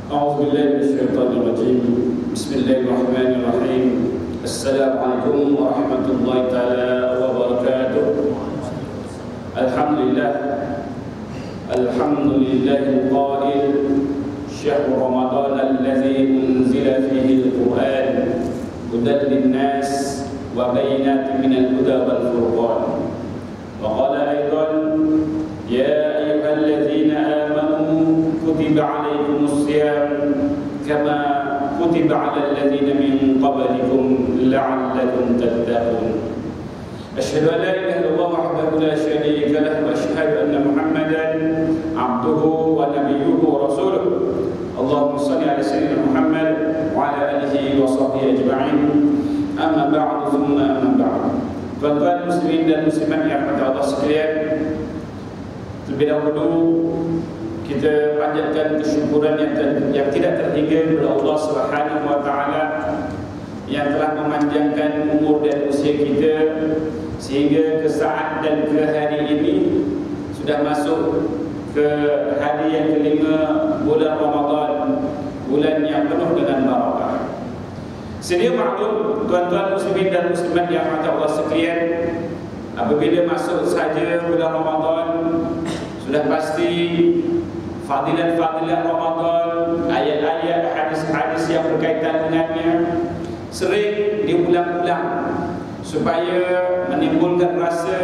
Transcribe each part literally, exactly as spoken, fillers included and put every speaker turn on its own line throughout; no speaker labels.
أعوذ بالله من الشيطان الرجيم. بسم الله الرحمن الرحيم. السلام عليكم ورحمة الله تعالى وبركاته. الحمد لله الحمد لله القائل شهر رمضان الذي أنزل فيه القرآن هدى للناس وبينات من الهدى والفرقان. وقال أيضا يا أيها الذين آمنوا كتب عليكم الصيام كما كتب على الذين من قبلكم لعلكم تتقون. أشهد أن لا إله إلا الله وحده لا شريك له وأشهد أن محمدا عبده ونبيه ورسوله. اللهم صل على سيدنا محمد وعلى آله وصحبه أجمعين. أما بعد ثم أما بعد. Tuan-tuan muslimin dan muslimat yang dirahmati Allah sekalian, terlebih dahulu kita panjatkan kesyukuran yang, ter, yang tidak terhingga kepada Allah Subhanahu wa taala yang telah memanjangkan umur dan usia kita sehingga ke saat dan ke hari ini sudah masuk ke hari yang kelima bulan Ramadan, bulan yang penuh dengan barakah. Sedia maklum tuan-tuan muslimin dan muslimat yang dirahmati Allah sekalian, apabila masuk saja bulan Ramadan sudah pasti fadilat-fadilat Ramadan, ayat-ayat, hadis-hadis yang berkaitan dengannya sering diulang-ulang supaya menimbulkan rasa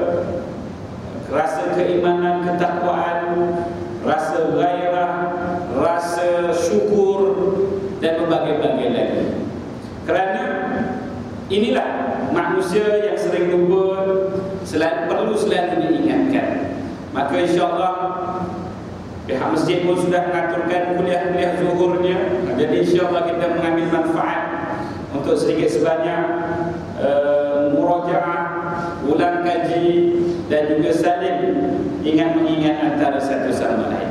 rasa keimanan, ketakwaan, rasa gairah, rasa syukur dan berbagai-bagai lagi. Kerana inilah manusia yang sering lupa, selalu perlu selalu diingatkan. Maka insya-Allah pihak masjid pun sudah mengaturkan kuliah-kuliah zuhurnya. Jadi insya-Allah kita mengambil manfaat untuk sedikit sebanyak uh, murajaah, ulang kaji dan juga saling ingat mengingat antara satu sama lain.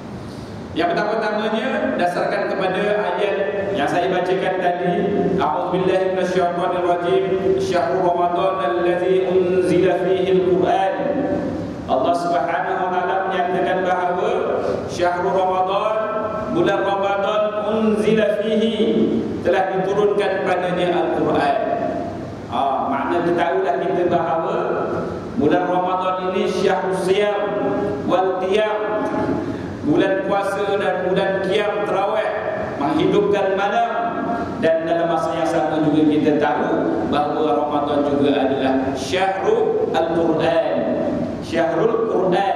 Yang pertama-tamanya dasarkan kepada ayat yang saya bacakan tadi, a'udzubillahi minasyaitonir rajim, syahrul ramadan allazi unzila fihi al-Qur'an. Allah Subhanahu wa taala menyatakan bahawa syahrul ramadan, bulan Ramadan, unzila fihi, telah diturunkan padanya Al-Quran. Ah, makna ketahuilah kita bahawa bulan Ramadan ini syahrul siyam wal qiyam, bulan puasa dan bulan qiyam tarawih, menghidupkan malam. Dan dalam masa yang sama juga kita tahu bahawa Ramadan juga adalah syahrul Al-Quran, syahrul Quran,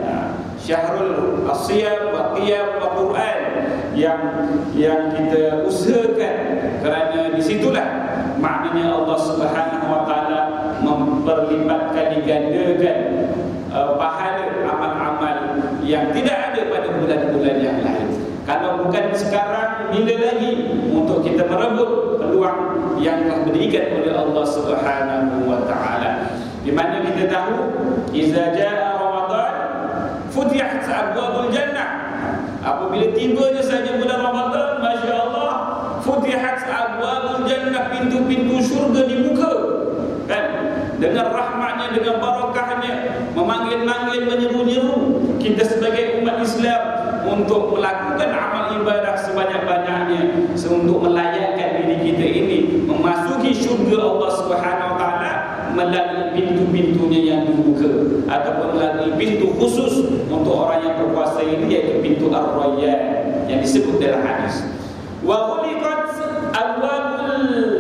syahrul as-siyam wa qiyam wa Quran, yang yang kita usahakan kerana disitulah maknanya Allah Subhanahu wa taala memperlibatkan, digandakan uh, pahala amal-amal yang tidak ada pada bulan-bulan yang lain. Kalau bukan sekarang, bila lagi untuk kita merebut peluang yang telah diberikan oleh Allah Subhanahu wa taala. Di mana kita tahu iza jaa Ramadan futihat abwabul jannah. Apabila tibanya saja bulan Ramadan, masya-Allah, futihat abwabul jannah, pintu-pintu syurga dibuka. Kan? Dengan rahmatnya, dengan barakahnya, memanggil-manggil, menyeru-nyeru kita sebagai umat Islam untuk melakukan amal ibadah sebanyak-banyaknya, untuk melayakkan diri kita ini memasuki syurga Allah Subhanahu wa taala melalui pintu-pintunya yang dibuka, ataupun melalui pintu khusus untuk orang yang berpuasa ini, iaitu pintu Ar-Rayyan yang disebut dalam hadis. Wa ghuliqat abwabul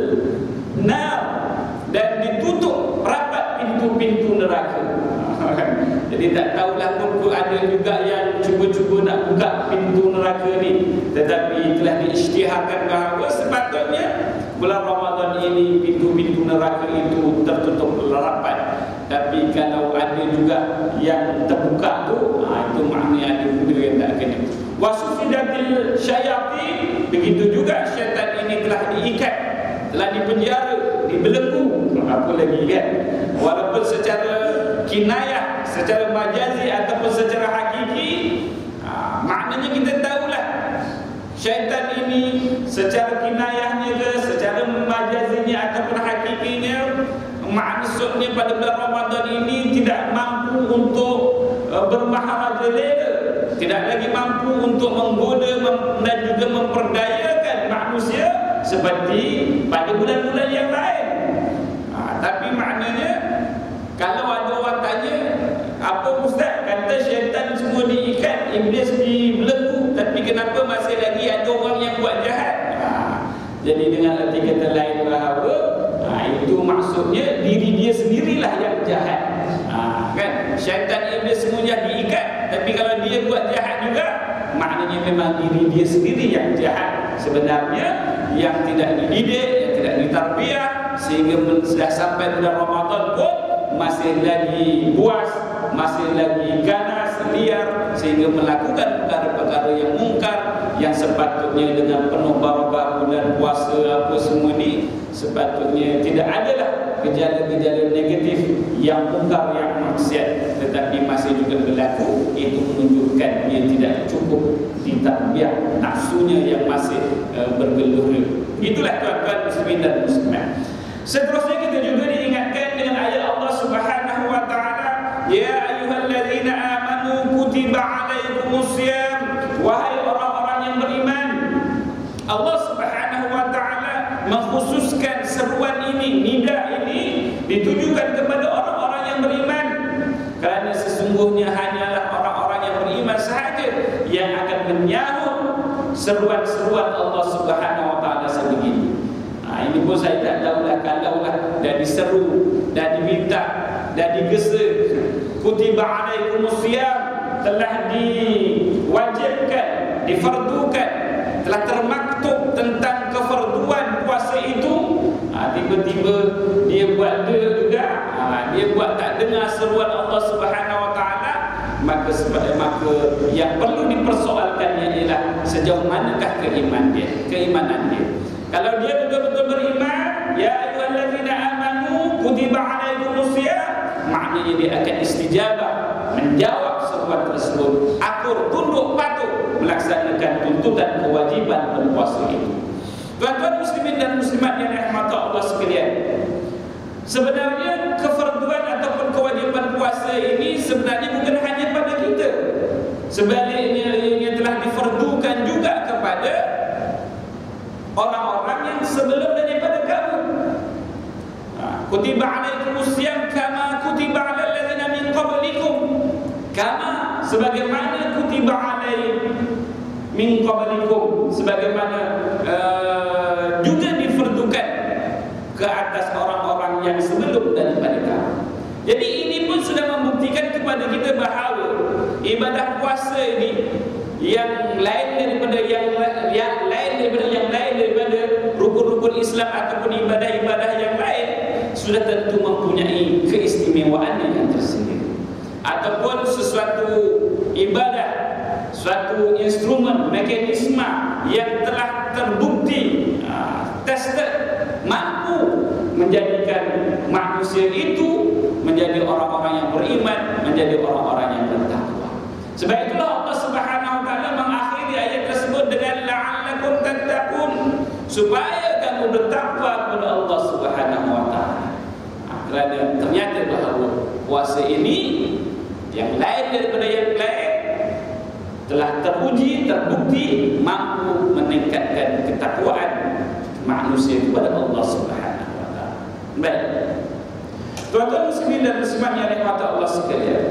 nar, dan ditutup rapat pintu-pintu neraka. Jadi tak tahulah pun ada juga yang cuba-cuba nak buka pintu neraka ni, tetapi telah diisytiharkan bahawa sepatutnya bulan Ramadan ini pintu-pintu neraka itu tertutup rapat. Tapi kalau ada juga yang terbuka tu, ha, itu maknanya ada benda yang tak kena. Wasufidatil syayatin, begitu juga syaitan ini telah diikat, telah dipenjara, dibelenggu. Apa lagi kan? Walaupun secara kinayah, secara majazi ataupun secara hakiki, ha, maknanya kita tahulah syaitan ini secara kinayahnya ke, secara majazinya ataupun hakikinya, maksudnya pada bulan Ramadan ini tidak mampu untuk uh, bermaharaja lela, tidak lagi mampu untuk menggoda dan juga memperdayakan manusia seperti pada bulan-bulan yang lain. Ha, tapi maknanya kalau ada orang tanya, apa ustaz, kata syaitan semua diikat, iblis dibelenggu, tapi kenapa masih lagi ada orang yang buat jahat? Ha, jadi dengan arti kata lain bahawa ha, itu maksudnya diri dia sendirilah yang jahat. Ha, kan? Syaitan iblis semuanya diikat, tapi kalau dia buat jahat juga, maknanya memang diri dia sendiri yang jahat. Sebenarnya yang tidak dididik, yang tidak ditarbiah, sehingga sudah sampai bulan Ramadan pun masih lagi buas, masih lagi ganas, liar, sehingga melakukan perkara-perkara yang mungkar, yang sepatutnya dengan penuh barakah bulan puasa apa semua ni, sepatutnya tidak adalah gejala-gejala negatif yang mungkar, yang maksiat, tetapi masih juga berlaku. Itu menunjukkan dia tidak cukup ditarbiah, nafsunya yang masih uh, bergelur. Itulah tuan-tuan muslimin dan muslimat. Seterusnya kita juga diingatkan dengan ayat Allah Subhanahu wa taala, ya ayyuhallazina amanu kutiba alaikumusiyam, wahai orang-orang yang beriman. Allah Subhanahu wa taala mengkhususkan seruan ini, nida ini ditujukan kepada orang-orang yang beriman, kerana sesungguhnya hanyalah orang-orang yang beriman sahaja yang akan menyahut seruan-seruan Allah Subhanahu wa taala sebegini. Ha, ini pun saya tak tahulah, kalaulah dah diseru, dah diminta, dah digesa, kutiba alaikumusiyam, telah diwajibkan, difardukan, telah termaktub tentang kefarduan puasa itu. Ha, tiba-tiba dia buat dia juga, ha, dia buat tak dengar seruan Allah Subhanahu wa taala, maka sebab maka yang perlu dipersoalkannya ialah sejauh manakah keimanan dia, keimanan dia. Kalau dia betul-betul beriman, ya ayyuhallazina amanu kutiba alaikumusiyam, maknanya dia akan istijabah, menjawab seruan tersebut, akur, tunduk, patuh melaksanakan tuntutan kewajiban berpuasa itu. Tuan-tuan muslimin dan muslimat yang dirahmati Allah sekalian, sebenarnya kefarduan ataupun kewajiban puasa ini sebenarnya bukan hanya pada kita, sebaliknya ia telah difardukan juga kepada orang-orang yang sebelum daripada kamu. Kutiba alaikumusiyam kama kutiba alal ladzina min qablikum, kama sebagaimana kutiba alaik min qablikum, sebagaimana uh, juga difardukan ke atas orang-orang yang sebelum daripada kamu. Jadi ini pun sudah membuktikan kepada kita bahawa ibadah puasa ini yang lain daripada yang, yang lain daripada yang lain daripada rukun-rukun Islam ataupun ibadah-ibadah yang lain sudah tentu mempunyai keistimewaan yang tersendiri, ataupun sesuatu ibadah, suatu instrumen, mekanisme yang telah terbukti, uh, tested, mampu menjadikan manusia itu menjadi orang-orang yang beriman, menjadi orang-orang yang bertakwa. Sebab itulah Allah Subhanahu wa taala mengakhiri ayat tersebut dengan la'allakum tattaqun, supaya kamu bertakwa kepada Allah Subhanahu wa taala. Kerana ternyata bahawa puasa ini yang lain daripada yang lain telah teruji, terbukti mampu meningkatkan ketakwaan manusia kepada Allah Subhanahu wa taala. Baik. Tuan-tuan muslimin dan muslimat yang dirahmati Allah sekalian,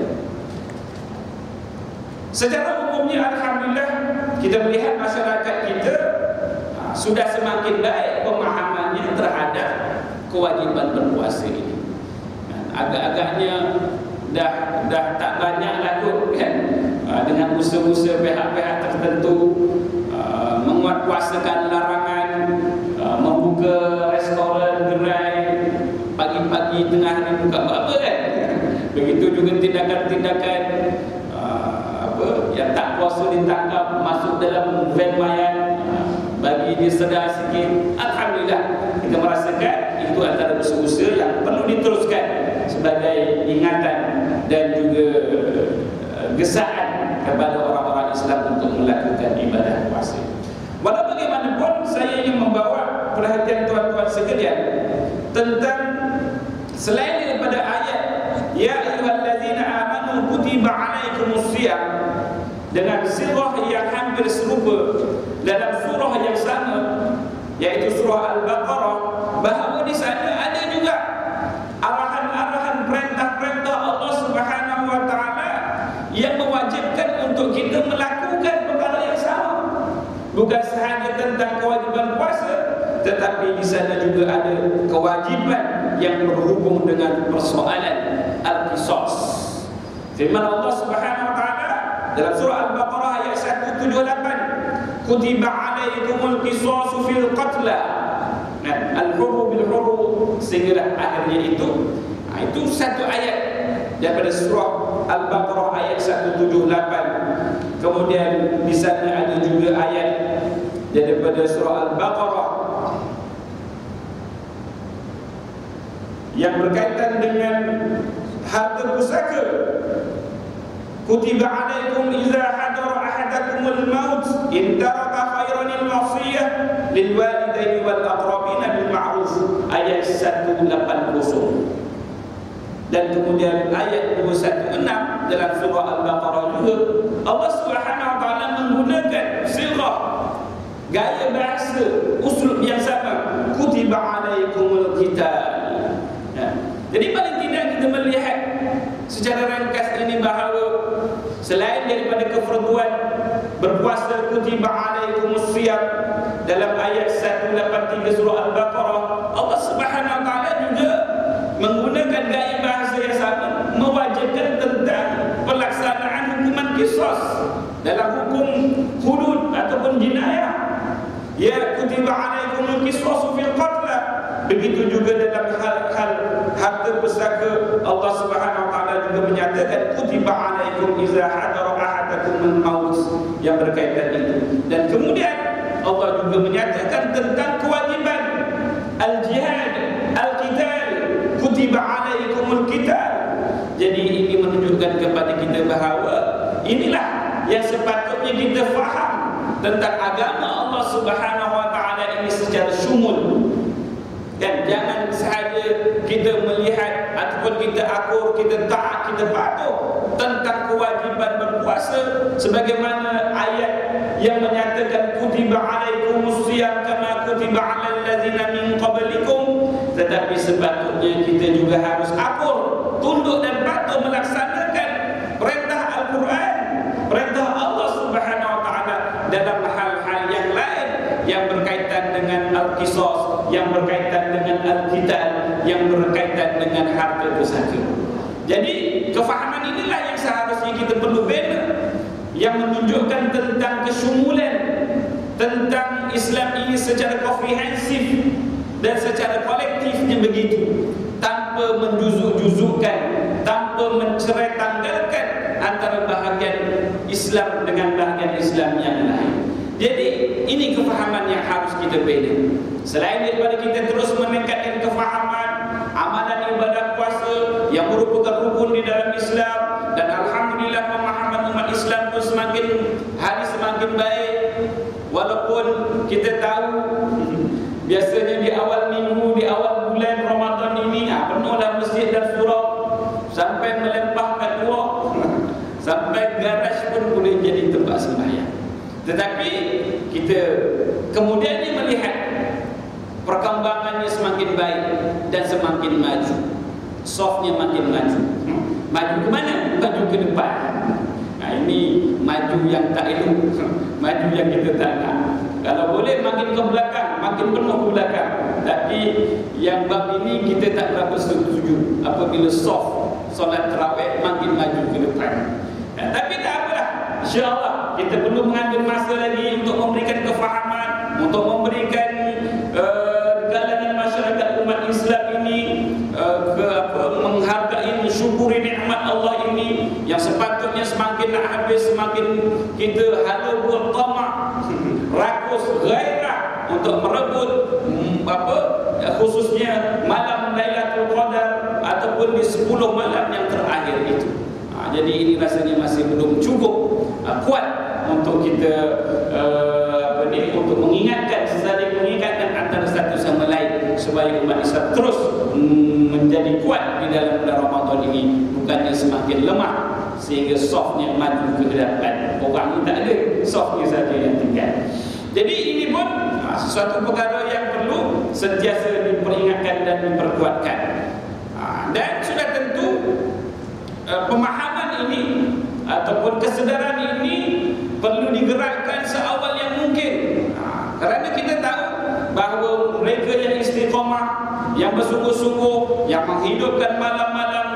secara umumnya alhamdulillah kita melihat masyarakat kita ha, sudah semakin baik pemahamannya terhadap kewajiban berpuasa ini. Agak-agaknya dah dah tak banyak laku kan, ha, dengan usaha-usaha pihak-pihak tertentu ha, menguatkuasakan larangan ha, membuka restoran, gerai pagi-pagi tengah hari buka apa kan. Begitu juga tindakan-tindakan uh, apa yang tak puasa ditangkap masuk dalam van mayat, uh, bagi dia sedar sikit. Alhamdulillah kita merasakan itu antara usaha-usaha yang perlu diteruskan sebagai ingatan dan juga uh, gesaan kepada orang-orang Islam untuk melakukan ibadah puasa. Walau bagaimanapun saya ingin membawa perhatian tuan-tuan sekalian tentang selain daripada ayat ya ayyuhallazina amanu kutiba alaikumusiyam dengan sirah yang hampir hampir serupa dalam surah yang sama, yaitu surah Al-Baqarah, bahawa di sana ada juga arahan-arahan perintah-perintah Allah Subhanahu wa taala yang mewajibkan untuk kita melakukan perkara yang sama. Bukan sahaja tentang kewajiban puasa, tetapi di sana juga ada kewajiban yang berhubung dengan persoalan al-qisas. Firman Allah Subhanahu wa taala dalam surah Al-Baqarah ayat seratus tujuh puluh lapan, kutiba alaikumul qisasu fil qatla. Nah, al-hurru bil hurru sehingga akhirnya itu. Nah, itu satu ayat daripada surah Al-Baqarah ayat seratus tujuh puluh lapan. Kemudian di sana ada juga ayat daripada surah Al-Baqarah yang berkaitan dengan harta pusaka. Kutiba alaikum idza hadara ahadakumul maut in taraka khairan al-wasiyah lil walidaini wal aqrabin bil ma'ruf, ayat seratus lapan puluh. Dan kemudian ayat dua ratus enam belas dalam surah Al-Baqarah juga Allah Subhanahu wa taala menggunakan sirah, gaya bahasa, uslub yang sama, kutiba alaikumul qital. Ya. Jadi paling tidak kita melihat secara ringkas ini bahawa selain daripada kefarduan berpuasa, kutiba alaikumus shiyam dalam ayat seratus lapan puluh tiga surah Al-Baqarah, Allah Subhanahu wa taala juga menggunakan gaya bahasa yang sama, mewajibkan tentang pelaksanaan hukuman qisas dalam hukum hudud ataupun jinayah. Ya, kutiba alaikumul qisasu fil qatla. Begitu juga dalam hal-hal harta pusaka, Allah Subhanahu wa taala juga menyatakan kutiba alaikum idza hadara ahadakumul maut, yang berkaitan itu. Dan kemudian Allah juga menyatakan tentang kewajiban al-jihad, al-qital, kutiba alaikumul qital. Jadi ini menunjukkan kepada kita bahawa inilah yang sepatutnya kita faham tentang agama Allah Subhanahu wa taala ini secara syumul. Dan jangan sahaja kita melihat ataupun kita akur, kita taat, kita patuh tentang kewajiban berpuasa sebagaimana ayat yang menyatakan kutiba alaikumus shiyam kama kutiba alal ladzina min qablikum, tetapi sepatutnya kita juga harus akur, tunduk dan patuh melaksanakan perintah Al-Quran, perintah Allah Subhanahu wa taala dalam hal-hal yang lain yang berkaitan dengan al-qisas, yang berkaitan dengan al-qital, yang berkaitan dengan harta pusaka. Jadi kefahaman inilah yang seharusnya kita perlu bina, yang menunjukkan tentang kesyumulan tentang Islam ini secara komprehensif dan secara kolektifnya begitu, tanpa menjuzuk-juzukkan, tanpa mencerai tanggalkan antara bahagian Islam dengan bahagian Islam yang lain. Jadi ini kefahaman yang harus kita bina. Selain daripada kita terus meningkatkan kefahaman amalan ibadah puasa yang merupakan rukun di dalam Islam, dan alhamdulillah pemahaman umat Islam pun semakin hari semakin baik. Walaupun kita tahu biasanya di awal minggu, di awal bulan Ramadan ini penuhlah masjid dan surau sampai melempahkan uang, sampai garaj pun boleh jadi tempat sembahyang. Tetapi kita kemudiannya melihat perkembangannya semakin baik dan semakin maju, softnya makin maju. Maju ke mana? Maju ke depan. Nah, ini maju yang tak elok, maju yang kita tak nak. Kalau boleh makin ke belakang, makin penuh ke belakang. Tapi yang bab ini kita tak berapa setuju. Apabila soft solat tarawih makin maju ke depan. Nah, tapi tak apalah, insya-Allah kita perlu mengambil masa lagi untuk memberikan kefahaman, untuk memberikan uh, kalangan masyarakat umat Islam ini uh, ke apa, menghargai, mensyukuri nikmat Allah ini yang sepatutnya semakin nak habis semakin kita hala buat tamak, rakus gairah untuk merebut um, apa khususnya malam Lailatul Qadar ataupun di sepuluh malam yang terakhir itu. Ha, jadi ini rasanya masih belum cukup uh, kuat untuk kita uh, apa ni, untuk mengingatkan, saling mengingatkan antara satu sama lain supaya umat Islam terus mm, menjadi kuat di dalam bulan Ramadan ini, bukannya semakin lemah, sehingga softnya maju ke depan. Orang ni tak ada, softnya saja yang tinggal. Jadi ini pun ha, sesuatu perkara yang perlu sentiasa diperingatkan dan diperkuatkan. Ha, dan sudah tentu uh, pemahaman ini ataupun kesedaran ini perlu digerakkan seawal yang mungkin. Ha, kerana kita tahu bahawa mereka yang istiqamah, yang bersungguh-sungguh, yang menghidupkan malam-malam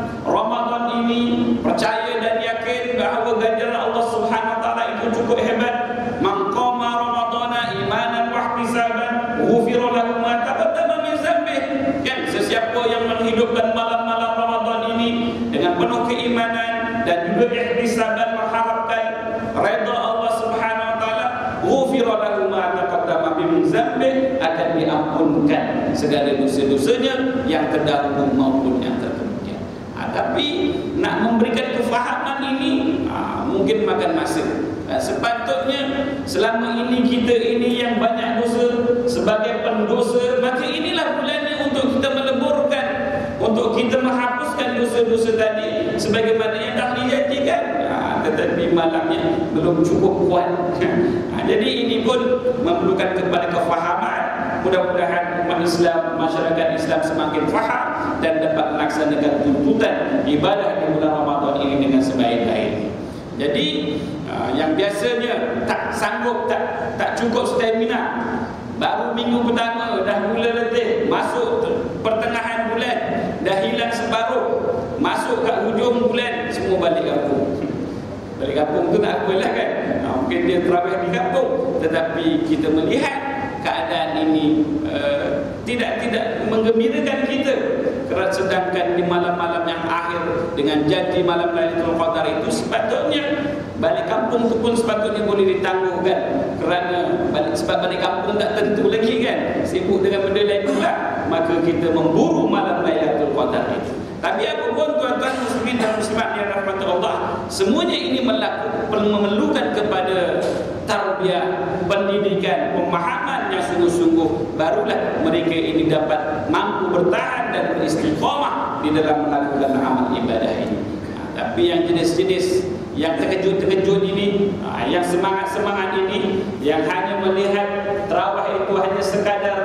Ramadan ini, percaya dan yakin bahawa ganjaran Allah Subhanahu Wa Taala itu cukup hebat. Man qama ramadana imanan wa ihtisaban ghufira lahu ma taqaddama min dzambih. Kan, sesiapa yang menghidupkan malam-malam Ramadan ini dengan penuh keimanan dan juga ihtisaban mengharapkan redha Allah Subhanahu Wa Taala, ghufira lahu ma taqaddama min dzambih, akan diampunkan segala dosa-dosanya yang terdahulu maupun yang terkemudian. Ha, tapi nak memberikan kefahaman ini ha, mungkin makan masa. Ha, sepatutnya selama ini kita ini yang banyak dosa, sebagai pendosa, maka inilah bulannya untuk kita meleburkan, untuk kita menghapuskan dosa-dosa tadi sebagaimana yang dah dijanjikan. Ha, tetapi malamnya belum cukup kuat. Ha, jadi ini pun memerlukan kepada kefahaman. Mudah-mudahan umat Islam, masyarakat Islam semakin faham dan dapat melaksanakan tuntutan ibadah di bulan Ramadan ini dengan sebaik-baiknya. Jadi yang biasanya tak sanggup, tak tak cukup stamina, baru minggu pertama dah mula letih, masuk pertengahan bulan dah hilang separuh, masuk kat hujung bulan semua balik kampung. Balik kampung tu tak apalah kan, mungkin dia terawih di kampung, tetapi kita melihat keadaan ini uh, tidak tidak menggembirakan kita. Kerana sedangkan di malam-malam yang akhir dengan janji malam Lailatul Qadar itu sepatutnya balik kampung itu pun sepatutnya boleh ditangguhkan. Kerana balik, sebab balik kampung tak tentu lagi kan, sibuk dengan benda lain pula, maka kita memburu malam Lailatul Qadar itu. Tapi apapun tuan-tuan muslimin dan muslimat yang rahmat Allah, semuanya ini melakukan, memerlukan kepada tarbiyah, pendidikan, pemahaman yang sungguh-sungguh, barulah mereka ini dapat mampu bertahan dan beristiqamah di dalam melakukan amal ibadah ini. Ha, tapi yang jenis-jenis yang terkejut-terkejut ini, ha, yang semangat-semangat ini, yang hanya melihat tarawih itu hanya sekadar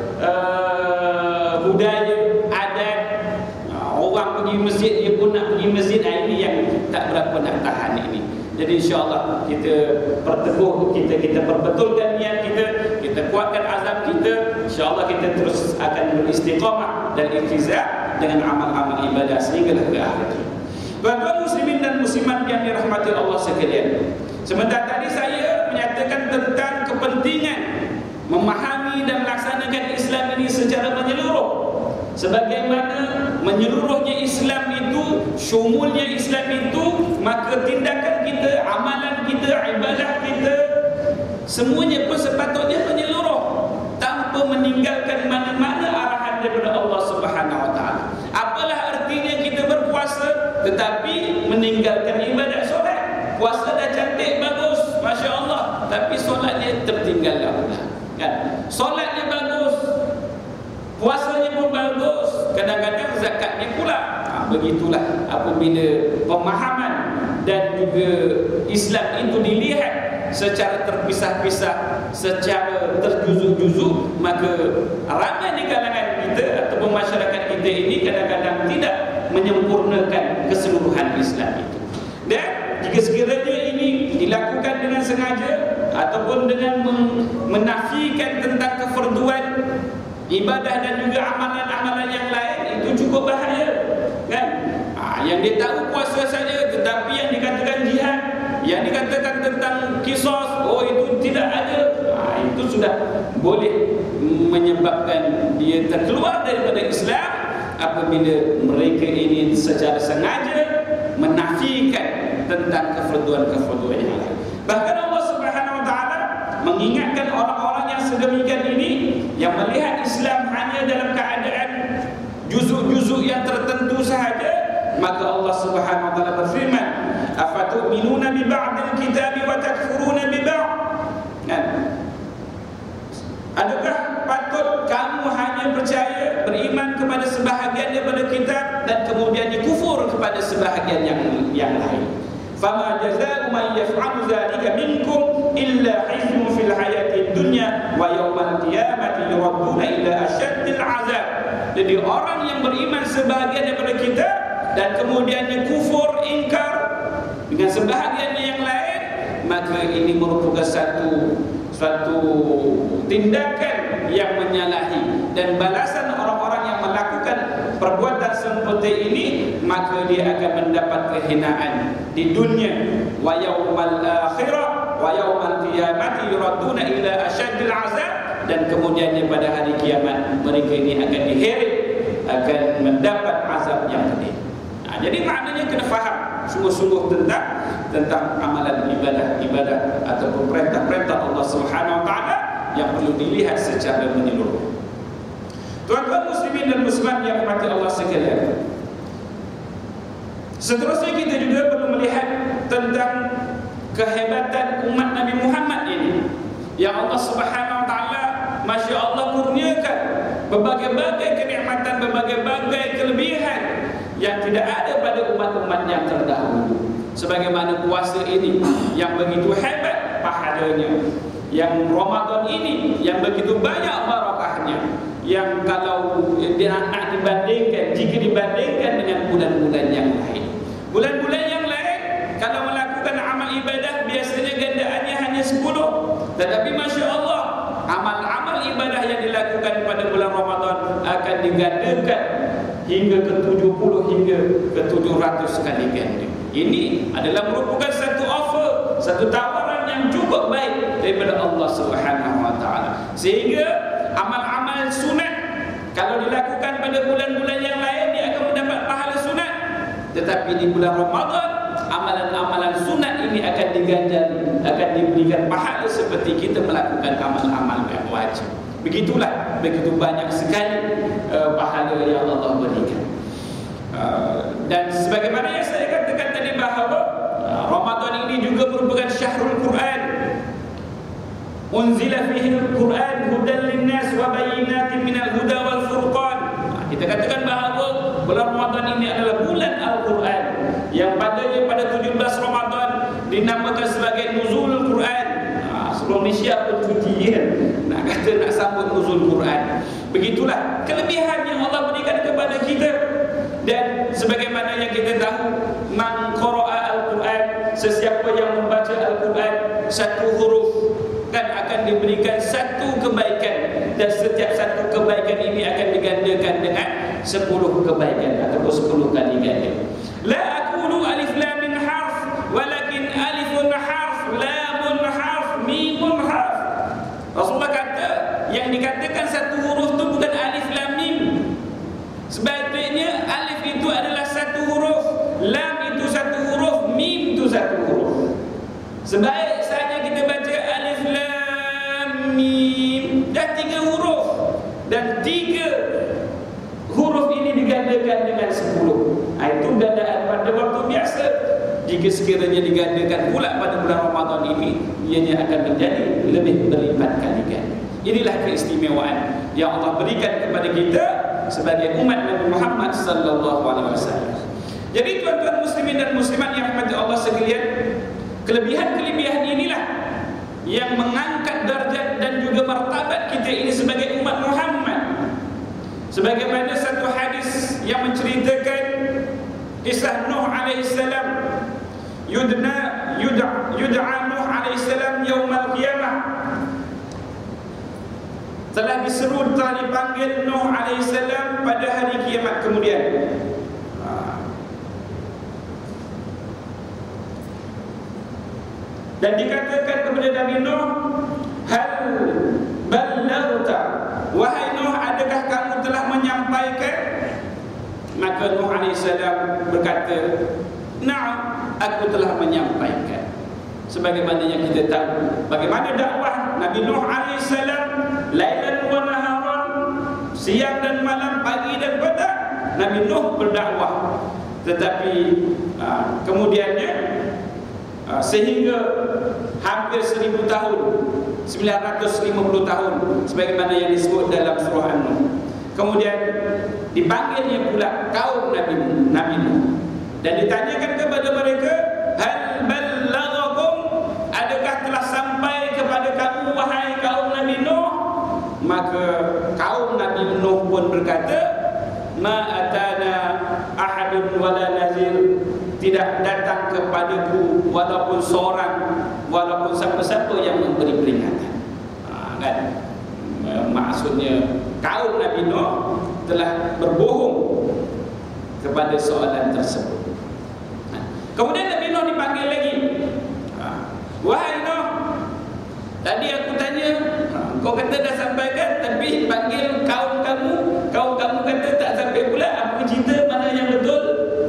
uh, budaya, adat, ha, orang pergi masjid dia pun nak pergi masjid, ha, ini yang tak berapa nak tahan ini. Jadi insya-Allah kita perteguh, kita kita perbetulkan niat kita, kita kuatkan azam kita, insya-Allah kita terus akan beristiqamah dan iltizam dengan amal-amal ibadah sehinggalah ke akhir. Tuan-tuan muslimin dan muslimat yang dirahmati Allah sekalian, sebentar tadi saya menyatakan tentang kepentingan memahami dan melaksanakan Islam ini secara menyeluruh. Sebagaimana menyeluruhnya Islam itu, syumulnya Islam itu, maka tindakan kita, amalan kita, ibadah kita, semuanya pun sepatutnya menyeluruh tanpa meninggalkan mana-mana arahan daripada Allah Subhanahu Wa Taala. Apalah artinya kita berpuasa tetapi meninggalkan ibadat solat? Puasa dah cantik, bagus, Masya Allah, tapi solatnya tertinggal dah. Kan? Solatnya bagus, puasanya pun bagus, kadang-kadang zakatnya pula. Ha, begitulah apabila pemahaman dan juga Islam itu dilihat secara terpisah-pisah, secara terjuzuk-juzuk, maka ramai di kalangan kita ataupun masyarakat kita ini kadang-kadang tidak menyempurnakan keseluruhan Islam itu. Dan jika sekiranya ini dilakukan dengan sengaja ataupun dengan menafikan tentang kefarduan ibadah dan juga amalan-amalan yang lain, itu cukup bahaya, kan? Ha, yang dia tahu puasa saja, tetapi yang dikatakan jihad, yang dikatakan tentang kisos, oh itu tidak ada, ha, itu sudah boleh menyebabkan dia terkeluar daripada Islam apabila mereka ini secara sengaja menafikan tentang kefarduan-kefarduan yang lain. Bahkan Allah Subhanahu Wa Taala mengingatkan orang-orang yang sedemikian ini, yang melihat Islam hanya dalam keadaan juzuk-juzuk yang tertentu sahaja, maka Allah Subhanahu Wa Taala berfirman, "Afatu'minuna bi ba'dil kitabi wa takfuruna bi ba'd?" Kan? Adakah patut kamu hanya percaya, beriman kepada sebahagian daripada kitab dan kemudian kufur kepada sebahagian yang yang lain? ma jazaa'u man yaf'alu dzalika minkum illa khizyun fil hayatid dunya wa yaumal qiyamati yuradduna ila asyaddil 'adzab. Jadi orang yang beriman sebahagian daripada kita dan kemudiannya kufur, ingkar dengan sebahagiannya yang lain, maka ini merupakan satu suatu tindakan yang menyalahi, dan balasan orang-orang yang melakukan perbuatan seperti ini maka dia akan mendapat kehinaan di dunia, wa yaumal akhirah wa yaumal qiyamati yuradduna ila asyaddil 'adzab, dan kemudiannya pada hari kiamat mereka ini akan diheret, akan mendapat azab yang pedih. Nah, jadi maknanya kena faham sungguh-sungguh tentang tentang amalan ibadah-ibadah ataupun perintah-perintah Allah Subhanahu wa taala yang perlu dilihat secara menyeluruh. Tuan-tuan muslimin dan muslimat yang dirahmati Allah sekalian, seterusnya kita juga perlu melihat tentang kehebatan umat Nabi Muhammad ini yang Allah Subhanahu wa taala Masya Allah kurniakan berbagai-bagai kenikmatan, berbagai-bagai kelebihan yang tidak ada pada umat-umat yang terdahulu. Sebagaimana puasa ini yang begitu hebat pahalanya, yang Ramadan ini yang begitu banyak barakahnya, yang kalau dia nak dibandingkan, jika dibandingkan dengan bulan-bulan yang lain, bulan-bulan yang lain kalau melakukan amal ibadah biasanya gandaannya hanya sepuluh, tetapi Masya Allah amal-amal ibadah yang dilakukan pada bulan Ramadan akan digandakan hingga ke tujuh puluh hingga ke tujuh ratus kali ganda. Ini adalah merupakan satu offer, satu tawaran yang cukup baik daripada Allah Subhanahu wa taala. Sehingga amal-amal sunat kalau dilakukan pada bulan-bulan yang lain dia akan mendapat pahala sunat, tetapi di bulan Ramadan amalan-amalan sunat ini akan diganjari, akan diberikan pahala seperti kita melakukan amal-amal yang wajib. Begitulah, begitu banyak sekali uh, pahala yang Allah berikan. Uh, dan sebagaimana yang saya katakan tadi bahawa uh, Ramadan ini juga merupakan syahrul Quran. Unzila fihi al-Quran hudan linnas wa bayyinatin minal huda wal furqan. Nah, kita katakan bahawa bulan Ramadan ini adalah bulan Al-Quran yang padanya pada tujuh belas Ramadan dinamakan sebagai nuzul Quran. Nah, sebelum ni siap pun cuti kan, nak kata nak sambut nuzul Quran. Begitulah kelebihan yang Allah berikan kepada kita. Dan sebagaimana yang kita tahu, man qara'a al-Quran, sesiapa yang membaca Al-Quran satu huruf kan akan diberikan satu kebaikan, dan setiap satu kebaikan ini akan digandakan dengan sepuluh kebaikan ataupun sepuluh kali ganda. La aqulu alif lam min harf walakin alifun harf, lamun harf, mimun harf. Rasulullah kata yang dikatakan satu huruf itu bukan alif lam mim. Sebaliknya alif itu adalah satu huruf, lam itu satu huruf, mim itu satu huruf. Sebaik saja kita baca alif lam mim, dah tiga huruf, dan tiga huruf ini digandakan dengan sepuluh. Itu gandaan pada waktu biasa. Jika sekiranya digandakan pula pada bulan Ramadan ini, ianya akan menjadi lebih berlipat kali ganda. Inilah keistimewaan yang Allah berikan kepada kita sebagai umat Nabi Muhammad sallallahu alaihi wasallam. Jadi tuan-tuan muslimin dan muslimat yang dirahmati Allah sekalian, kelebihan-kelebihan inilah yang mengangkat darjat dan juga martabat kita ini sebagai umat Muhammad. Sebagaimana satu hadis yang menceritakan kisah Nuh alaihissalam, yudna yud'a yud'a Nuh alaihissalam yaumul qiyamah. Telah diseru, telah dipanggil Nuh alaihissalam pada hari kiamat kemudian. Dan dikatakan kepada Nabi Nuh, hal ballaghta, wahai Nuh, adakah kamu telah menyampaikan? Maka Nuh alaihissalam berkata, na'am, aku telah menyampaikan. Sebagaimana yang kita tahu, bagaimana dakwah Nabi Nuh alaihissalam, lailan wa naharan, siang dan malam, pagi dan petang Nabi Nuh berdakwah. Tetapi uh, kemudiannya uh, sehingga hampir seribu tahun, sembilan ratus lima puluh tahun, sebagaimana yang disebut dalam surah An-Nuh. Kemudian dipanggilnya pula kaum Nabi Nabi Nuh dan ditanyakan kepada mereka, hal bal pun berkata, ma atana ahadun wala nazir, tidak datang kepadaku walaupun seorang, walaupun siapa-siapa yang memberi peringatan. Ha, kan? Maksudnya kaum Nabi Nuh telah berbohong kepada soalan tersebut. Ha. Kemudian Nabi Nuh dipanggil lagi. Ha. Wahai Nuh, tadi aku tanya, kau kata dah sampaikan, tapi panggil kaum kamu, kaum kamu kata tak sampai pula. Apa cerita, mana yang betul?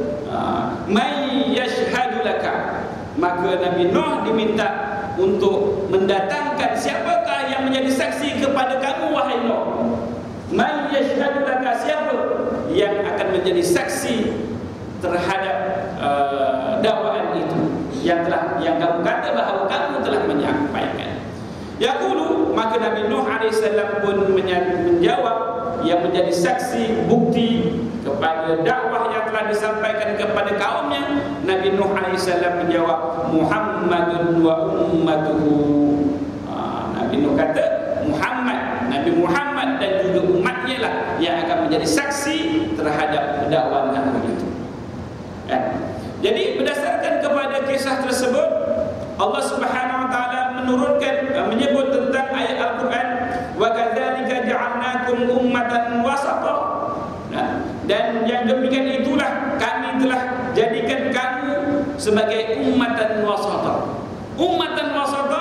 May yashhadu laka. Maka Nabi Nuh diminta untuk mendatangkan siapakah yang menjadi saksi kepada kamu, wahai Nuh. May yashhadu laka, siapa yang akan menjadi saksi terhadap uh, dakwaan itu yang telah yang kamu kata bahawa kamu telah menyampaikan. Yaqulu, maka Nabi Nuh alaihissalam pun menjawab, yang menjadi saksi bukti kepada dakwah yang telah disampaikan kepada kaumnya. Nabi Nuh alaihissalam menjawab, Muhammadun wa ummatuhu. ha, Nabi Nuh kata Muhammad, Nabi Muhammad dan juga umatnya lah yang akan menjadi saksi terhadap dakwah Nabi itu. kan? Jadi berdasarkan kepada kisah tersebut, Allah Subhanahu wa taala menurunkan, menyebut tentang ayat Al-Quran, wa kadzalika ja'alnakum ummatan wasata. Nah, dan yang demikian itulah kami telah jadikan kamu sebagai ummatan wasata. Ummatan wasata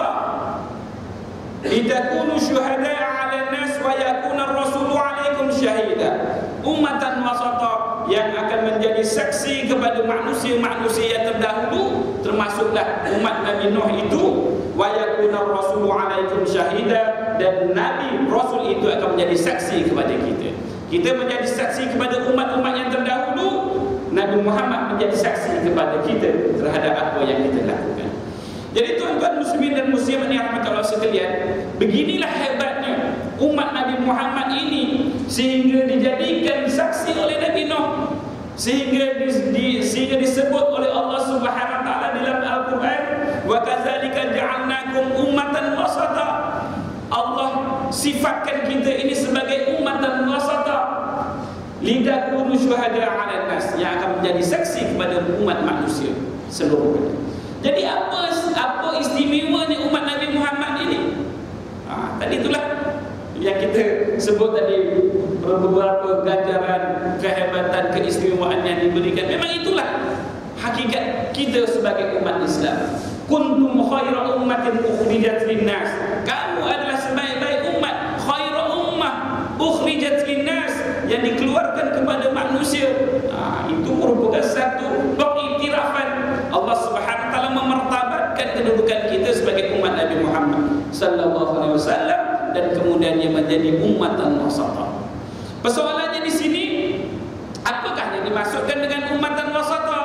litakunu syuhada'a 'alan nas wa yakuna ar-rasulu 'alaikum syahida. Ummatan wasata yang akan menjadi saksi kepada manusia-manusia yang terdahulu, termasuklah umat Nabi Nuh itu. Wa yakuna ar-rasulu 'alaikum syahida, dan Nabi Rasul itu akan menjadi saksi kepada kita. Kita menjadi saksi kepada umat-umat yang terdahulu, Nabi Muhammad menjadi saksi kepada kita terhadap apa yang kita lakukan. Jadi tuan-tuan muslimin dan muslimat yang dirahmati Allah sekalian, beginilah hebatnya umat Nabi Muhammad ini sehingga dijadikan saksi oleh Nabi Nuh, sehingga di, di, sehingga disebut oleh Allah Subhanahu wa taala dalam Al-Quran, wa kadzalika ja'alnakum ummatan wasata. Allah sifatkan kita ini sebagai ummatan wasata, litakunu syuhada'a 'alan nas, yang akan menjadi saksi kepada umat manusia seluruhnya. Jadi apa apa istimewanya umat Nabi Muhammad ini? Ha, tadi itulah yang kita sebut tadi, beberapa ganjaran, kehebatan, keistimewaan yang diberikan. Memang itulah hakikat kita sebagai umat Islam. Kuntum khaira ummatin ukhrijat linnas. Kamu adalah sebaik-baik umat, khaira ummah ukhrijat linnas, yang dikeluarkan kepada manusia. Ha, itu merupakan satu pengiktirafan Allah Subhanahu wa taala memartabatkan kedudukan kita sebagai umat Nabi Muhammad sallallahu alaihi wasallam, dan kemudian ia menjadi ummatan wasata. Persoalannya di sini, apakah yang dimaksudkan dengan ummatan wasata?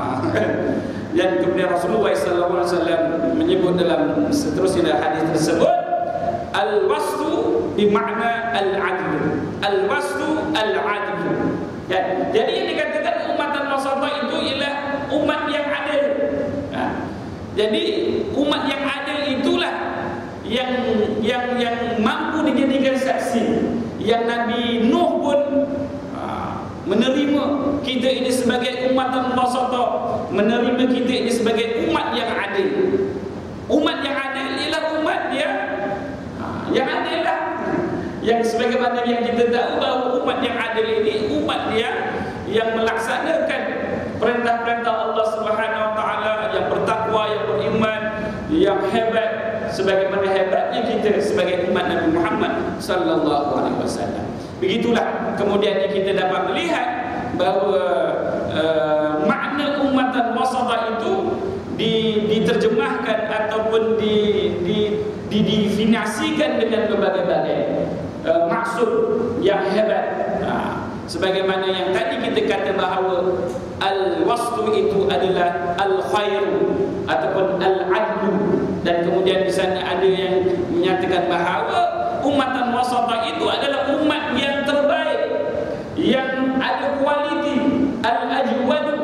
Dan kemudian Rasulullah sallallahu alaihi wasallam menyebut dalam seterusnya hadis tersebut, al-wastu bermakna al-adl. Al-wastu al-adl. Ya, jadi yang dikatakan ummatan wasata itu ialah umat yang adil. Ha. Jadi umat yang adil itulah yang yang yang mampu dijadikan saksi. Yang Nabi Nuh pun ha, menerima kita ini sebagai ummatan wasata, menerima kita ini sebagai umat yang adil. Umat yang adil ialah umat yang ha, yang adil lah. Yang sebagaimana yang kita tahu bahawa umat yang adil ini umat yang yang melaksanakan perintah-perintah Allah Subhanahu wa taala, yang bertakwa, yang beriman, yang hebat sebagaimana hebatnya kita sebagai umat Nabi Muhammad sallallahu alaihi wasallam. Begitulah kemudian kita dapat melihat bahawa uh, makna ummatan wasata itu diterjemahkan ataupun di, di, didefinisikan dengan berbagai-bagai uh, maksud yang hebat. uh, Sebagaimana yang tadi kita kata bahawa al-wastu itu adalah al-khair ataupun al-adlu, dan kemudian di sana ada yang menyatakan bahawa ummatan wasata itu adalah umat yang terbaik, yang ada kualiti, al-ajwadu,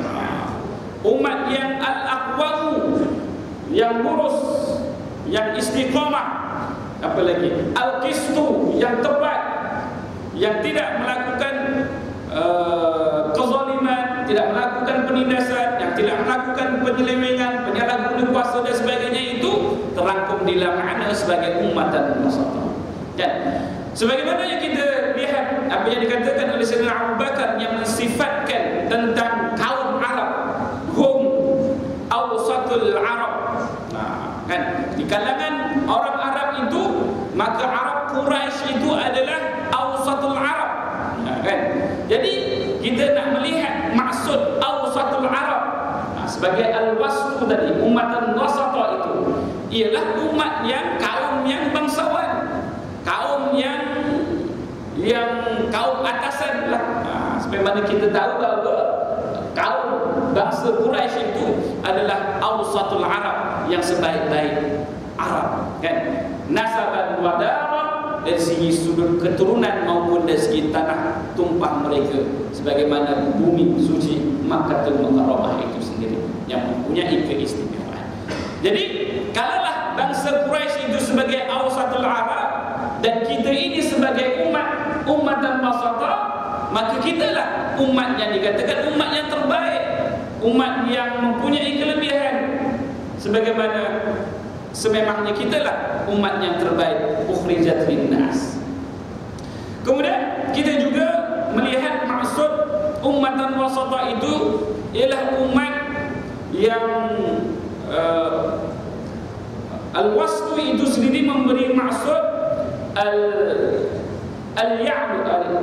umat yang al-aqwamu, yang lurus, yang istiqamah, apa lagi, al-qistu, yang tepat. yang tidak melakukan uh, kezaliman, tidak melakukan penindasan, yang tidak melakukan penyelewengan, penyalahgunaan kuasa dan sebagainya, itu terangkum di dalam makna sebagai ummatan wasata. Dan sebagaimana yang kita lihat apa yang dikatakan oleh Sayyidina Abu Bakar yang mensifatkan tentang kaum Arab, hum awsatul Arab. Nah, kan di kalangan orang Arab itu, maka Arab Quraisy itu adalah awsatul Arab. Nah, kan? Jadi kita nak melihat maksud awsatul Arab, nah, sebagai al-wasfu tadi, ummatan wasata itu ialah umat yang kaum yang bangsawan, kaum yang yang kaum atasan lah. Nah, sebagaimana kita tahu bahawa kaum bangsa Quraisy itu adalah awsatul Arab, yang sebaik-baik Arab, kan? Nasaban wa darah, dari segi sudut keturunan maupun dari segi tanah tumpah mereka, sebagaimana bumi suci Makkahul Mukarramah itu sendiri yang mempunyai keistimewaan. Jadi kalaulah bangsa Quraisy itu sebagai awsatul Arab dan kita ini sebagai umat ummatan wasata, maka kitalah umat yang dikatakan umat yang terbaik, umat yang mempunyai kelebihan, sebagaimana sememangnya kitalah umat yang terbaik, ukhrijat linnas. Kemudian kita juga melihat maksud ummatan wasata itu ialah umat yang uh, al-wasfu itu sendiri memberi maksud al al-ya'lu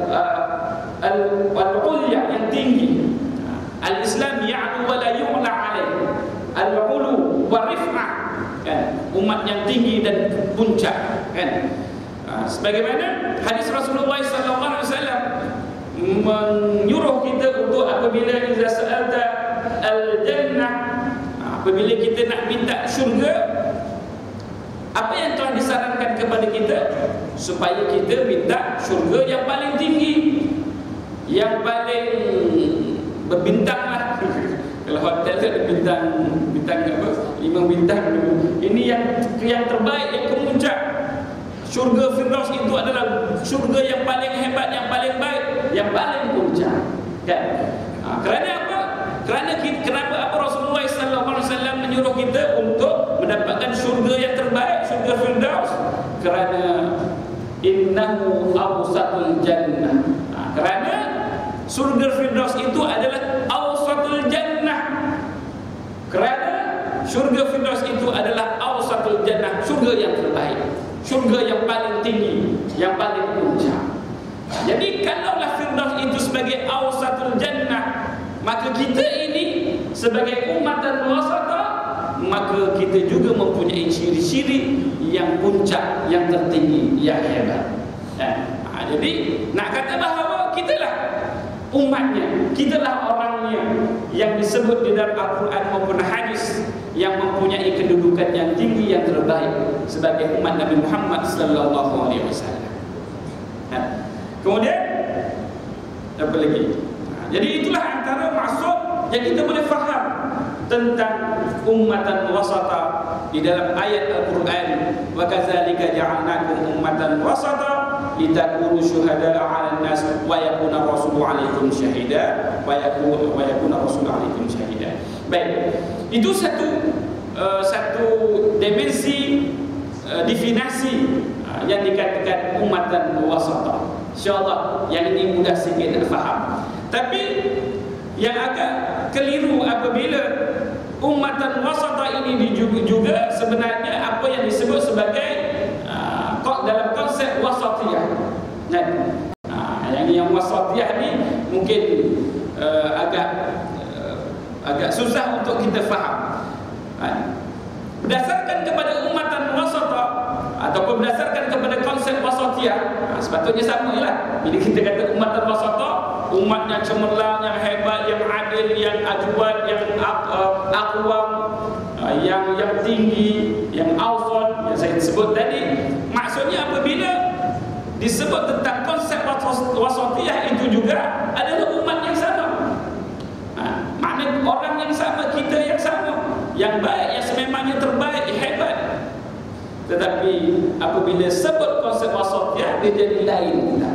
al-ulya, yang tinggi. Al-Islam ya'lu wa la yu'la alaih, al-ulu wa rif'ah, kan, umat yang tinggi dan puncak, kan. Ha, sebagaimana hadis Rasulullah sallallahu alaihi wasallam menyuruh kita untuk apabila iza sa'alta al-jannah, apabila kita nak minta syurga, apa yang telah disarankan kepada kita? Supaya kita minta syurga yang paling tinggi, yang paling berbintang lah. Kalau hotel ada bintang, bintang apa? Lima bintang dulu. Ini yang yang terbaik, yang kemuncak. Syurga Firdaus itu adalah syurga yang paling hebat, yang paling baik, yang paling puncak. Kan? Ha, kerana apa? Kerana kita, kenapa apa Rasulullah sallallahu alaihi wasallam menyuruh kita untuk mendapatkan syurga yang terbaik, syurga Firdaus? Kerana innahu awsatul jannah. Ha, kerana syurga Firdaus itu adalah awsatul jannah. Kerana syurga Firdaus itu adalah awsatul jannah, syurga yang terbaik, syurga yang paling tinggi, yang paling puncak. Jadi kalaulah Firdaus itu sebagai awsatul jannah, maka kita ini sebagai umatan wasata, maka kita juga mempunyai ciri-ciri yang puncak, yang tertinggi, yang hebat. Ha, jadi nak kata bahawa kitalah umatnya, kitalah orangnya yang disebut di dalam Al-Quran maupun hadis yang mempunyai kedudukan yang tinggi, yang terbaik sebagai umat Nabi Muhammad sallallahu alaihi wasallam. Kemudian apa lagi? Jadi itulah antara maksud yang kita boleh faham tentang ummatan wasata di dalam ayat Al-Quran. Wa kadzalika ja'alnakum ummatan wasata litakunu syuhada'a 'alan nas wa yakuna rasulu 'alaikum syahida wa yakuna wa yakuna rasulu 'alaikum syahida. Baik, itu satu uh, satu dimensi uh, definisi uh, yang dikatakan ummatan wasata. InsyaAllah yang ini mudah sikit nak faham. Tapi yang agak keliru apabila ummatan wasata ini juga sebenarnya apa yang disebut sebagai uh, dalam konsep wasatiyah. Nah, uh, yang yang wasatiyah ni mungkin uh, agak uh, agak susah untuk kita faham. Uh, berdasarkan kepada ummatan wasata ataupun berdasarkan kepada konsep wasatiyah, uh, sepatutnya sama lah. Bila kita kata ummatan wasata, umat yang cemerlang, yang hebat, yang adil, yang ajwad, yang uh, aqwam, uh, yang yang tinggi, yang awsat, yang saya sebut tadi. Maksudnya apabila disebut tentang konsep wasatiyah itu juga adalah umat yang sama. Ha, makna orang yang sama, kita yang sama, yang baik, yang sememangnya terbaik, hebat. Tetapi apabila sebut konsep wasatiyah, dia jadi lain pula.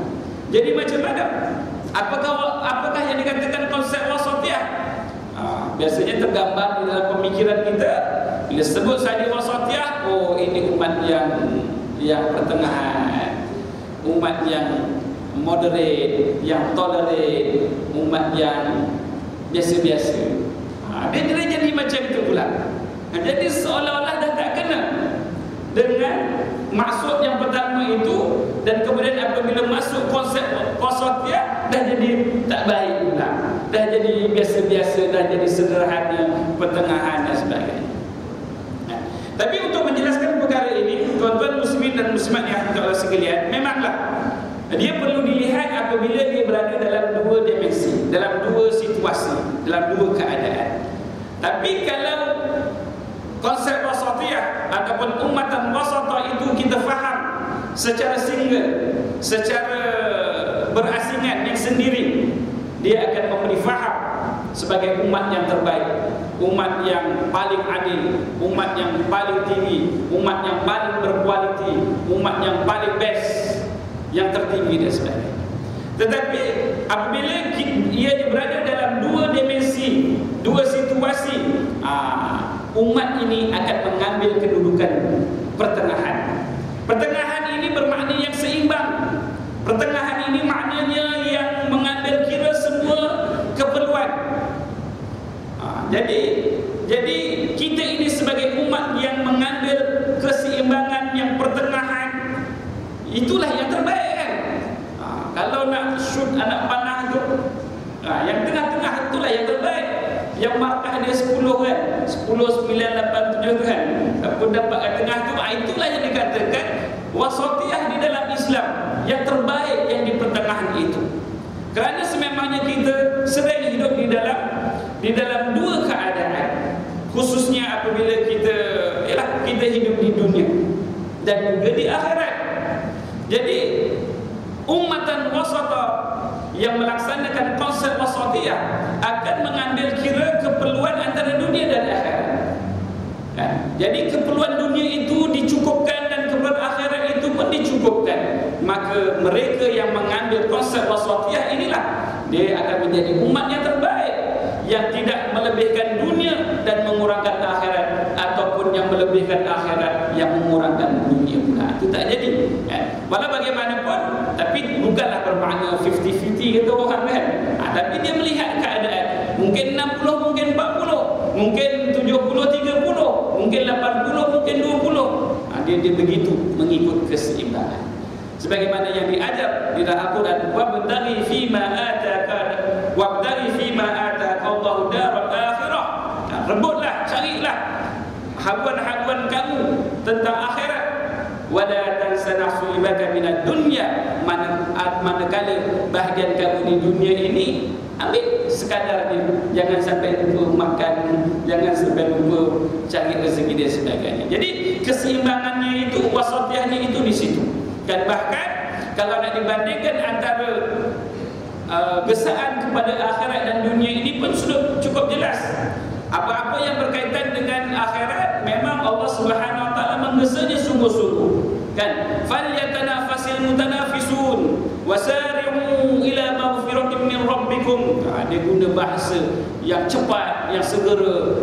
Jadi macam mana? Apakah apakah yang dikatakan konsep wasatiyah? Ha, biasanya tergambar di dalam pemikiran kita bila sebut saja wasatiyah, oh ini umat yang yang pertengahan, umat yang moderate, yang tolerate, umat yang biasa-biasa. Ha, dia dia jadi macam itu pula. Ha, jadi seolah-olah dah tak kena dengan maksud yang pertama itu, dan kemudian apabila masuk konsep wasatiyah dah jadi tak baik pula, dah jadi biasa-biasa, dah jadi sederhana, pertengahan dan sebagainya. Nah, tapi untuk menjelaskan perkara ini, tuan-tuan muslimin dan muslimat yang Allah sekalian, memanglah dia perlu dilihat apabila dia berada dalam dua dimensi, dalam dua situasi, dalam dua keadaan. Tapi kalau konsep wasatiyah ataupun ummatan wasatah itu kita faham secara single, secara berasingan yang sendiri, dia akan memberi faham sebagai umat yang terbaik, umat yang paling adil, umat yang paling tinggi, umat yang paling berkualiti, umat yang paling best, yang tertinggi dan sebagainya. Tetapi apabila ia berada dalam dua dimensi, dua situasi, aa, umat ini akan mengambil kedudukan pertengahan. Pertengahan ini bermakna yang seimbang. Pertengahan ini maknanya yang mengambil kira semua keperluan. Ha, jadi, jadi kita ini sebagai umat yang mengambil keseimbangan yang pertengahan, itulah yang terbaik kan? Ha, kalau nak shoot anak panah tu, ha, yang tengah-tengah itulah yang terbaik. Yang markah dia sepuluh kan, sepuluh, sembilan, lapan, tujuh kan, apa dapat kat tengah tu, itulah yang dikatakan wasatiyah di dalam Islam, yang terbaik yang di pertengahan itu. Kerana sememangnya kita sering hidup di dalam di dalam dua keadaan, khususnya apabila kita ialah kita hidup di dunia dan juga di akhirat. Jadi ummatan wasatah yang melaksanakan konsep wasatiyah akan mengambil kira keperluan antara dunia dan akhirat. Kan? Jadi keperluan dunia itu dicukupkan dan keperluan akhirat itu pun dicukupkan. Maka mereka yang mengambil konsep wasatiyah inilah dia akan menjadi umat yang terbaik, yang tidak melebihkan dunia dan mengurangkan akhirat, ataupun yang melebihkan akhirat yang mengurangkan dunia pula. Itu tak jadi. Kan? Walau bagaimanapun, tapi bukanlah bermakna fifty fifty kata orang kan. Ha, tapi dia melihat keadaan. Mungkin enam puluh, mungkin empat puluh, mungkin tujuh puluh, tiga puluh, mungkin lapan puluh, mungkin dua puluh. Ha, dia, dia begitu mengikut keseimbangan. Sebagaimana yang diajar di dalam Al-Quran, wabtaghi fima ataka wabtaghi fima ataka Allahu daral akhirah. Ha, rebutlah, carilah haluan-haluan kamu tentang akhirat. Wala tansa nasibaka minad dunya, mana manakala bahagian kamu di dunia ini ambil sekadarnya, jangan sampai lupa makan, jangan sampai lupa cari rezeki dan sebagainya. Jadi keseimbangannya itu, wasatiyahnya itu di situ. Dan bahkan kalau nak dibandingkan antara uh, gesaan kepada akhirat dan dunia ini pun sudah cukup jelas. Apa-apa yang berkaitan dengan akhirat memang Allah Subhanahu Wa Taala menggesanya sungguh-sungguh. Kan? Falyatanafasil mutanafisun wasari'u ila maghfiratin min rabbikum. Ha, dia guna bahasa yang cepat, yang segera,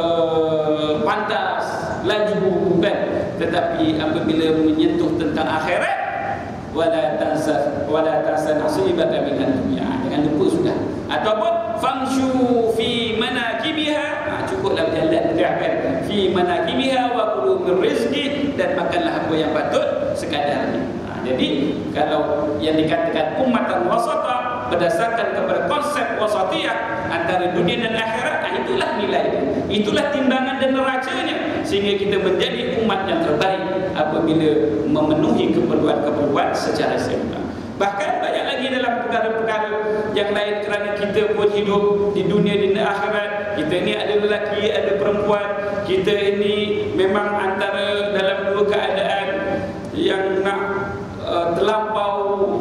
uh, pantas, laju, kan? Tetapi apabila menyentuh tentang akhirat, wala tansa wala tansa nasibaka minad dunya, jangan lupa sudah. Ataupun famshu fi manakibiha, ha, cukuplah berjalan kan, fi manakibiha wa kulu min rizqi, dan makanlah apa yang patut sekadarnya. Ha, jadi kalau yang dikatakan ummatan wasatah berdasarkan kepada konsep wasatiyah antara dunia dan akhirat, ha, itulah nilainya, itulah timbangan dan neracanya, sehingga kita menjadi umat yang terbaik apabila memenuhi keperluan-keperluan secara seimbang. Bahkan banyak lagi dalam perkara-perkara yang lain, kerana kita pun hidup di dunia dan akhirat. Kita ini ada lelaki, ada perempuan. Kita ini memang antara dalam dua keadaan yang nak uh, terlampau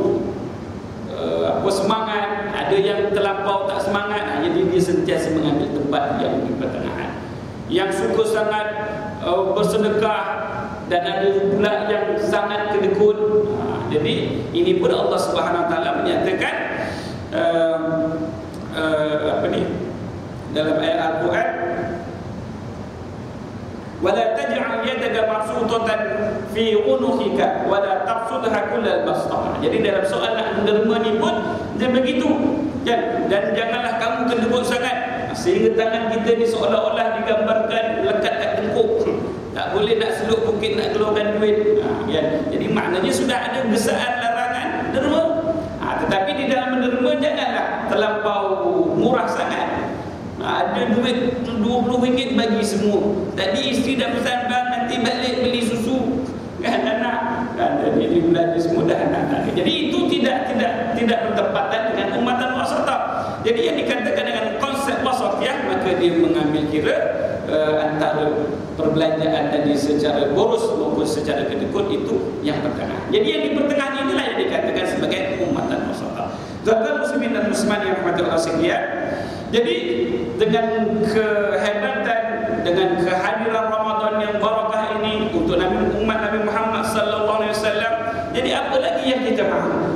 uh, apa semangat, ada yang terlampau tak semangat. Jadi dia sentiasa mengambil tempat yang di pertengahan. Yang suka sangat uh, bersedekah, dan ada pula yang sangat kedekut. Ha, Jadi ini pun Allah Subhanahu Wa Taala menyatakan uh, uh, apa ni dalam ayat Al-Quran, wala taj'al yadaka mabsutatan fi unukhika wala tabsutha kullal bastah. Jadi dalam soal nak menerima ni pun dia begitu kan, dan janganlah kamu kedekut sangat sehingga tangan kita ni seolah-olah digambarkan lekat kat tengkuk, tak boleh nak seluk bukit nak keluarkan duit, ha, kan? Jadi maknanya sudah ada gesaan larangan derma, ha, tetapi di dalam menerima janganlah terlampau murah sangat. Ada duit dua puluh ringgit bagi semua. Tadi isteri dah pesan, bang nanti balik beli susu kan anak, kan jadi belanja semua dah anak-anak. Jadi itu tidak tidak tidak bertepatan dengan umatan wasatah. Jadi yang dikatakan dengan konsep wasatiyah, maka dia mengambil kira uh, antara perbelanjaan tadi secara boros maupun secara kedekut itu yang pertengah. Jadi yang di pertengahan inilah yang dikatakan sebagai umatan wasatah. Tuan-tuan muslimin dan muslimat yang dirahmati Allah sekalian, jadi dengan kehebatan, dengan kehadiran Ramadan yang barakah ini untuk Nabi umat Nabi Muhammad sallallahu alaihi wasallam, jadi apa lagi yang kita mahu?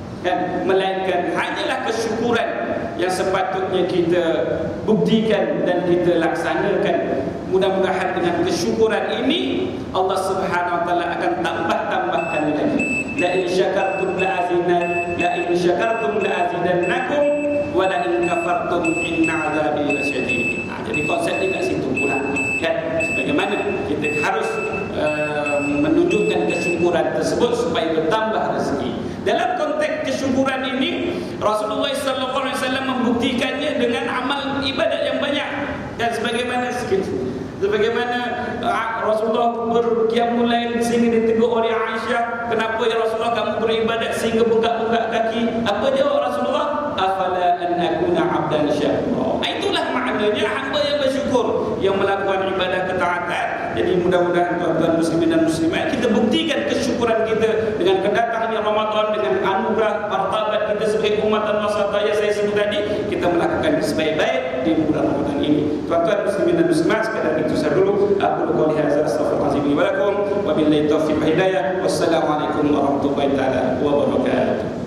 Dan melainkan hanyalah kesyukuran yang sepatutnya kita buktikan dan kita laksanakan. Mudah-mudahan dengan kesyukuran ini Allah Subhanahu Wa Taala akan tambah-tambahkan lagi. La in syakartum la azidan, la in syakartum la azidannakum wa la in kafartum inna azabi lasyadid. Nah, jadi konsepnya kat situ pula kan, sebagaimana kita harus uh, menunjukkan kesyukuran tersebut supaya bertambah rezeki. Dalam konteks kesyukuran ini Rasulullah sallallahu alaihi wasallam membuktikannya dengan amal ibadat yang banyak. Dan sebagaimana sebagaimana uh, Rasulullah berqiyamul lail sehingga ditegur oleh Aisyah, kenapa ya Rasulullah kamu beribadat sehingga bengkak-bengkak kaki? Apa jawab Rasulullah? Afala an akuna abdan syakura. Itulah maknanya hamba yang bersyukur, yang melakukan ibadah ketaatan. Jadi mudah-mudahan tuan-tuan muslimin dan muslimat, kita buktikan kesyukuran kita dengan kedatangannya Ramadan, dengan anugerah martabat kita sebagai umatan wasatah yang saya sebut tadi. Kita melakukan sebaik-baik di bulan Ramadan ini. Tuan-tuan muslimin dan muslimat, sekadar itu saja dulu. Aku qouli hadza astaghfirullahalazim wa lakum wa billahi taufiq wal hidayah. Wassalamualaikum warahmatullahi taala wabarakatuh.